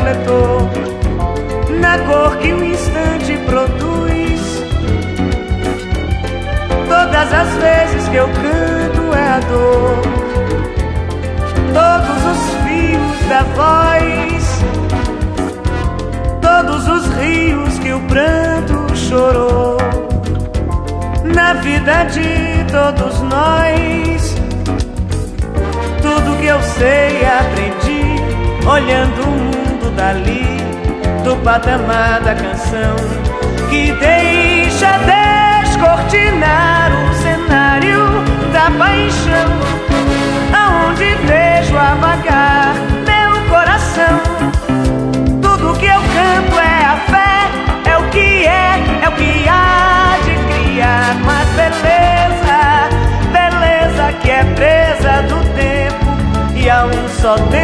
refletor na cor que o instante produz. Todas as vezes que eu canto é a dor, todos os fios da voz, todos os rios que o pranto chorou. Na vida de todos nós, tudo que eu sei aprendi olhando o mundo dali, do patamar da canção que deixa descortinar o cenário da paixão, aonde vejo a vagar meu coração. Tudo que eu canto é a fé, é o que há de criar. Mas beleza, beleza que é presa do tempo, e a um só tempo